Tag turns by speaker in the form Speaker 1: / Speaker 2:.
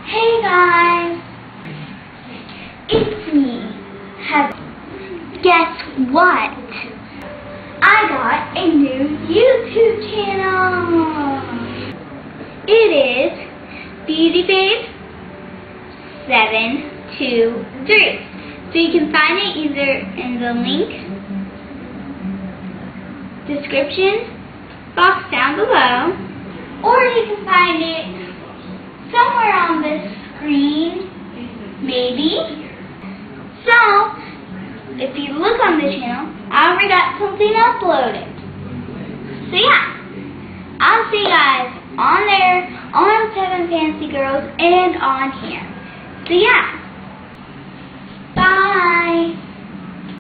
Speaker 1: Hey guys, it's me. Guess what? I got a new YouTube channel. It is BeautyBabe723. So you can find it either in the link description box down below, or you can find it somewhere on the screen, maybe. So, if you look on the channel, I already got something uploaded. So yeah, I'll see you guys on there, on 7 Fancy Girls, and on here. So yeah.